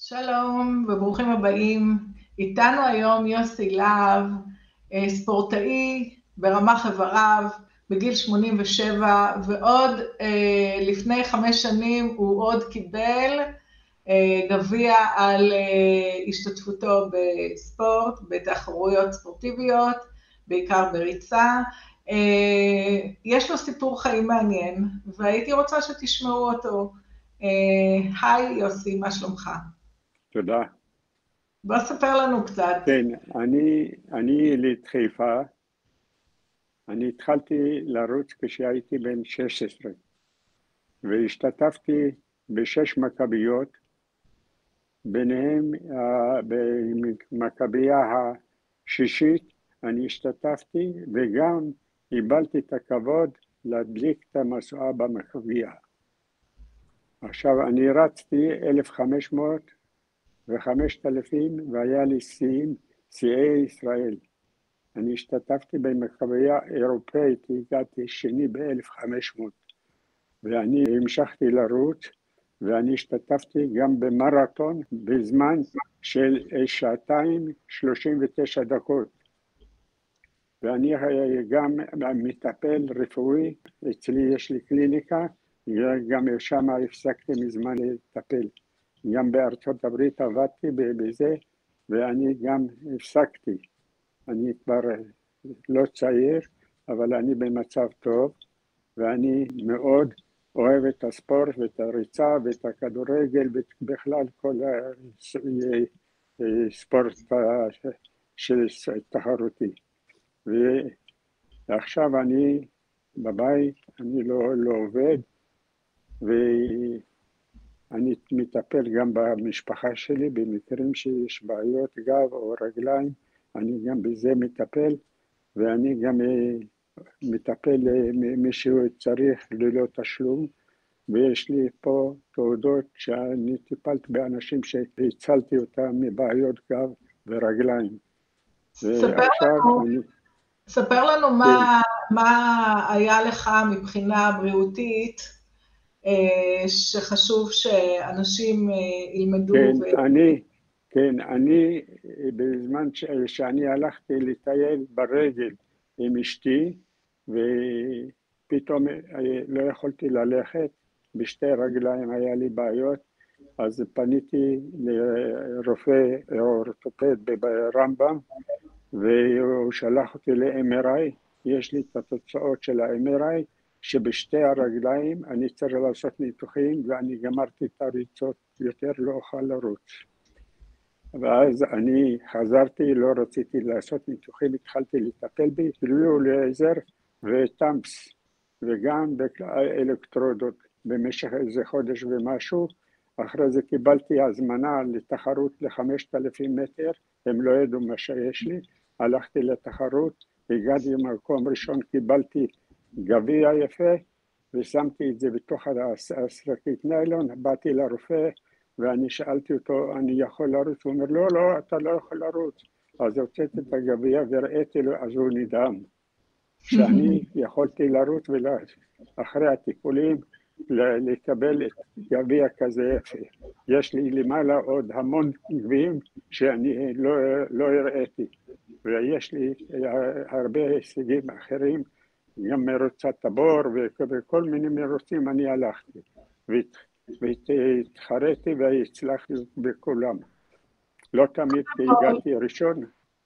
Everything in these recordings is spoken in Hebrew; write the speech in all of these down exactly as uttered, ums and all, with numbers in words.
שלום וברוכים הבאים. איתנו היום יוסי להב, ספורטאי ברמ"ח איבריו, בגיל שמונים ושבע, ועוד אה, לפני חמש שנים הוא עוד קיבל אה, גביע על אה, השתתפותו בספורט, בתחרויות ספורטיביות, בעיקר בריצה. אה, יש לו סיפור חיים מעניין, והייתי רוצה שתשמעו אותו. אה, היי יוסי, מה שלומך? תודה. בוא ספר לנו קצת. כן, אני, אני יליד חיפה. אני התחלתי לרוץ כשהייתי בן שש עשרה, והשתתפתי בשש מכביות, ביניהם במכבייה השישית אני השתתפתי, וגם קיבלתי את הכבוד להדליק את המשואה במכבייה. עכשיו, אני רצתי אלף וחמש מאות וחמשת אלפים, והיה לי שיאים, שיאי ישראל. אני השתתפתי במכבייה אירופאית, הגעתי שני ב-אלף וחמש מאות, ואני המשכתי לרוץ, ואני השתתפתי גם במרתון בזמן של שעתיים שלושים ותשע דקות. ואני גם מטפל רפואי, אצלי יש לי קליניקה, גם שם הפסקתי מזמן לטפל. גם בארצות הברית עבדתי בזה, ואני גם הפסקתי. אני כבר לא צעיר, אבל אני במצב טוב, ואני מאוד אוהב את הספורט ואת הריצה ואת הכדורגל, ובכלל כל הספורט של תחרותי. ועכשיו אני בבית, אני לא, לא עובד, ואני מטפל גם במשפחה שלי, במקרים שיש בעיות גב או רגליים, אני גם בזה מטפל, ואני גם מטפל למי שצריך ללא תשלום, ויש לי פה תעודות שאני טיפלתי באנשים שהצלתי אותם מבעיות גב ורגליים. ספר לנו, אני... ספר לנו כן. מה, מה היה לך מבחינה בריאותית, שחשוב שאנשים ילמדו. כן, ו... אני, כן, אני בזמן ש... שאני הלכתי לטייל ברגל עם אשתי, ופתאום לא יכולתי ללכת, בשתי רגליים היה לי בעיות, אז פניתי לרופא אורתופד ברמב"ם, והוא שלח אותי ל-אם אר איי, יש לי את התוצאות של ה-אם אר איי, שבשתי הרגליים אני צריך לעשות ניתוחים, ואני גמרתי את הריצות, יותר לא אוכל לרוץ. ואז אני חזרתי, לא רציתי לעשות ניתוחים, התחלתי לטפל בי, הביאו לי עזר וטמפס, וגם אלקטרודות במשך איזה חודש ומשהו. אחרי זה קיבלתי הזמנה לתחרות ל-חמשת אלפים מטר, הם לא ידעו מה שיש לי, הלכתי לתחרות, הגעתי במקום ראשון, קיבלתי גביע יפה, ושמתי את זה בתוך השקית ניילון, באתי לרופא, ואני שאלתי אותו, אני יכול לרוץ? הוא אומר, לא, לא, אתה לא יכול לרוץ. אז הוצאתי את הגביע וראיתי לו, אז הוא נדהם. שאני יכולתי לרוץ ואחרי הטיפולים, לקבל את גביע כזה יפה. יש לי למעלה עוד המון גביעים שאני לא, לא הראיתי. ויש לי הרבה הישגים אחרים, גם מרוצת הבור וכל מיני מרוצים אני הלכתי. והתחרתי והצלחתי בכולם. לא תמיד הגעתי ראשון.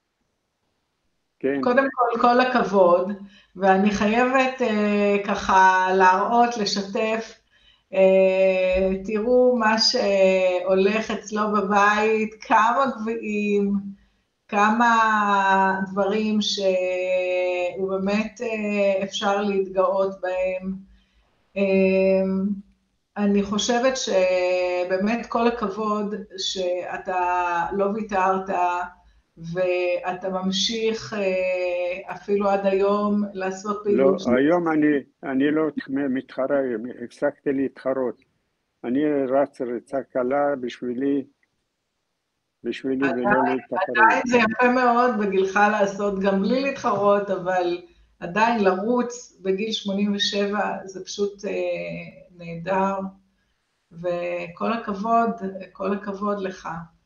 כן. קודם כל, כל הכבוד, ואני חייבת אה, ככה להראות, לשתף, אה, תראו מה שהולך אצלו בבית, כמה גביעים, כמה דברים שהוא באמת אה, אפשר להתגאות בהם. אה, אני חושבת שבאמת כל הכבוד שאתה לא ויתרת, ואתה ממשיך אפילו עד היום לעשות פעילות. לא, היום אני, אני לא מתחרה, הפסקתי להתחרות. אני רץ ריצה קלה בשבילי, בשבילי ולא להתחרות. עדיין זה יפה מאוד בגילך לעשות גם בלי להתחרות, אבל עדיין לרוץ בגיל שמונים ושבע זה פשוט נהדר. וכל הכבוד, כל הכבוד לך.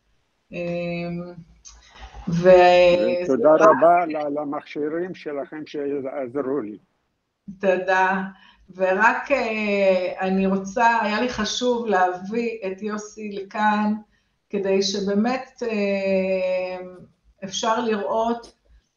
ו... תודה רבה על המכשירים שלכם שעזרו לי. תודה. ורק אני רוצה, היה לי חשוב להביא את יוסי לכאן, כדי שבאמת אפשר לראות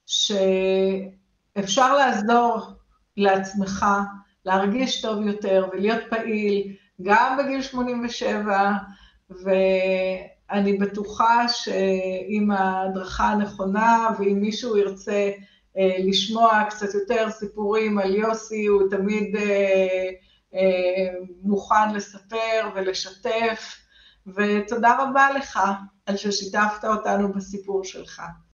שאפשר לעזור לעצמך, להרגיש טוב יותר ולהיות פעיל, גם בגיל שמונים ושבע, ואני בטוחה שעם ההדרכה הנכונה, ואם מישהו ירצה לשמוע קצת יותר סיפורים על יוסי, הוא תמיד מוכן לספר ולשתף, ותודה רבה לך על ששיתפת אותנו בסיפור שלך.